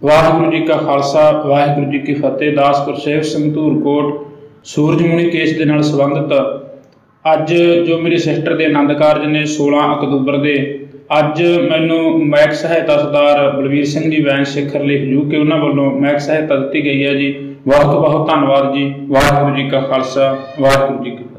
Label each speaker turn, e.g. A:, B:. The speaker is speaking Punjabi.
A: ਵਾਹਿਗੁਰੂ ਜੀ ਕਾ ਖਾਲਸਾ ਵਾਹਿਗੁਰੂ ਜੀ ਕੀ ਫਤਿਹ। ਦਾਸ ਗੁਰਸੇਵਕ ਸਿੰਘ ਧੂਰਕੋਟ ਸੂਰਜਮੁਨੀ ਕੇਸ ਦੇ ਨਾਲ ਸੰਬੰਧਿਤ ਅੱਜ ਜੋ ਮੇਰੀ ਸਿਸਟਰ ਦੇ ਆਨੰਦ ਕਾਰਜ ਨੇ 16 ਅਕਤੂਬਰ ਦੇ, ਅੱਜ ਮੈਨੂੰ ਮਹਿਕ ਸਹਾਇਤਾ ਸਰਦਾਰ ਬਲਵੀਰ ਸਿੰਘ ਜੀ ਵੈਨ ਸਿਖਰ ਲਈ ਹਜੂ ਕੇ ਉਹਨਾਂ ਵੱਲੋਂ ਮਹਿਕ ਸਹਾਇਤਾ ਦਿੱਤੀ ਗਈ ਹੈ ਜੀ। ਬਹੁਤ ਬਹੁਤ ਧੰਨਵਾਦ ਜੀ। ਵਾਹਿਗੁਰੂ ਜੀ ਕਾ ਖਾਲਸਾ ਵਾਹਿਗੁਰੂ ਜੀ ਕੀ